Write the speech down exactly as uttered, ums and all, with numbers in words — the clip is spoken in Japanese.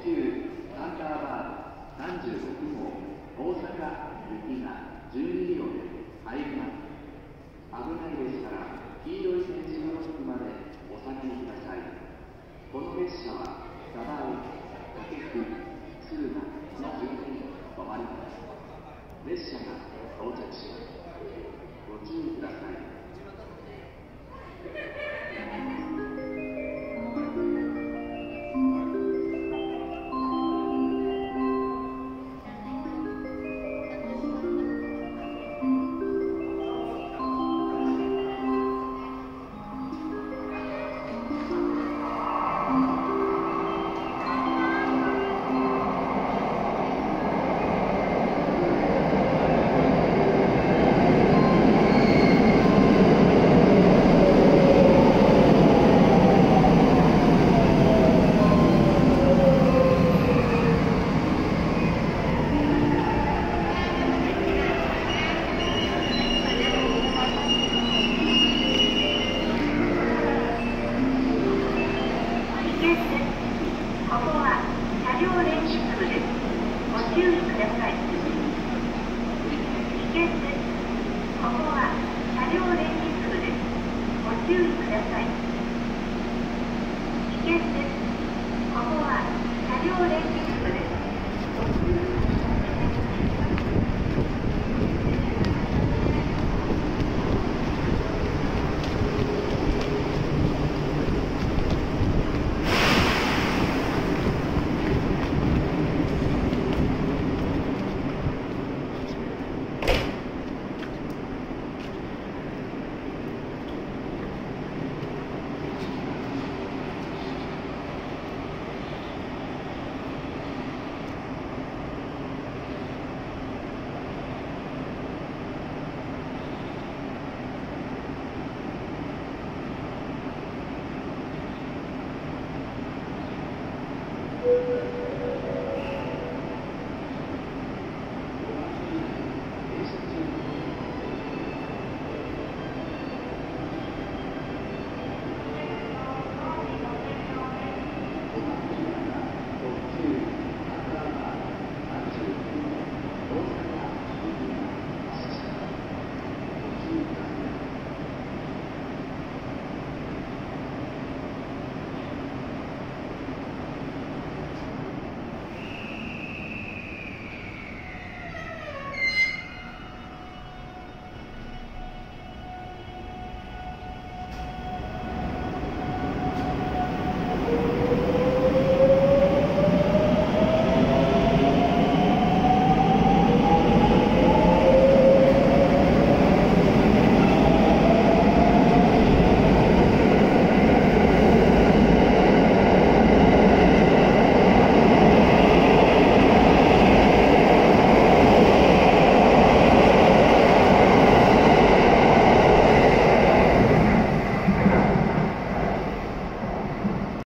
急サンダーバードさんじゅうろく号大阪行きがじゅうに両で入ります。危ないですから黄色い線字の付くまでお下がりください。この列車は鯖江、武久、敦賀の順に止まります。列車が到着します。ご注意ください。 Thank you.